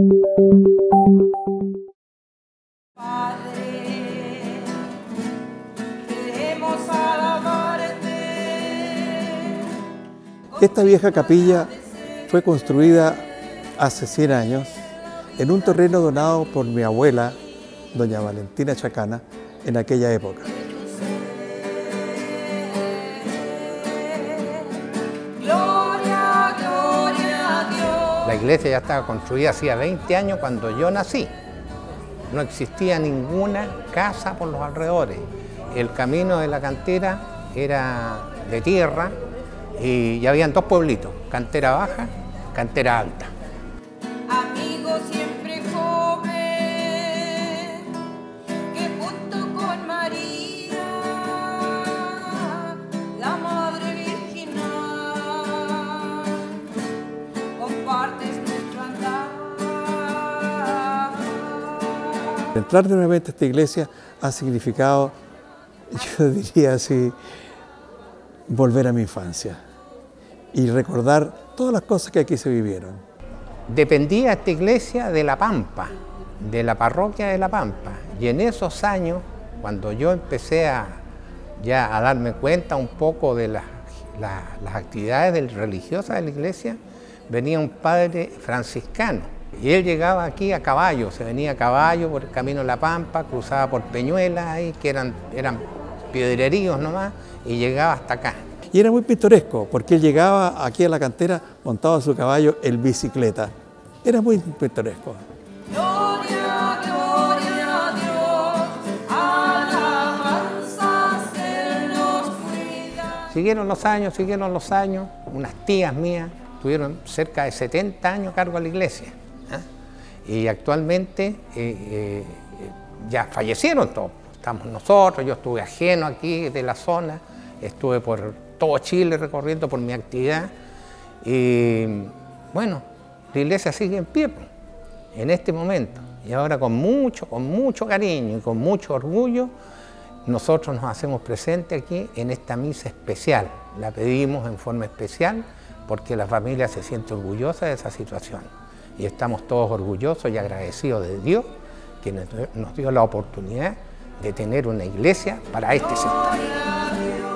Esta vieja capilla fue construida hace 100 años en un terreno donado por mi abuela, doña Valentina Chacana, en aquella época. La iglesia ya estaba construida hacía 20 años cuando yo nací. No existía ninguna casa por los alrededores. El camino de la cantera era de tierra y ya habían dos pueblitos, cantera baja, cantera alta. Amigo siempre joven, que junto con María, la Madre Virginal, compartes nuestro andar. Entrar nuevamente a esta iglesia ha significado, yo diría así, volver a mi infancia y recordar todas las cosas que aquí se vivieron. Dependía esta iglesia de La Pampa, de la parroquia de La Pampa. Y en esos años, cuando yo empecé ya a darme cuenta un poco de las actividades religiosas de la iglesia, venía un padre franciscano. Y él llegaba aquí a caballo, se venía a caballo por el camino de La Pampa, cruzaba por Peñuelas, ahí, que eran piedreríos nomás, y llegaba hasta acá. Y era muy pintoresco, porque él llegaba aquí a la cantera montado a su caballo en bicicleta. Era muy pintoresco. Gloria, gloria a Dios, alabanza se nos cuida. Siguieron los años, unas tías mías tuvieron cerca de 70 años a cargo de la iglesia. Y actualmente ya fallecieron todos. Estamos nosotros, yo estuve ajeno aquí de la zona, estuve por todo Chile recorriendo por mi actividad y bueno, la iglesia sigue en pie en este momento y ahora con mucho cariño y con mucho orgullo nosotros nos hacemos presentes aquí en esta misa especial. La pedimos en forma especial porque la familia se siente orgullosa de esa situación y estamos todos orgullosos y agradecidos de Dios que nos dio la oportunidad de tener una iglesia para este sector.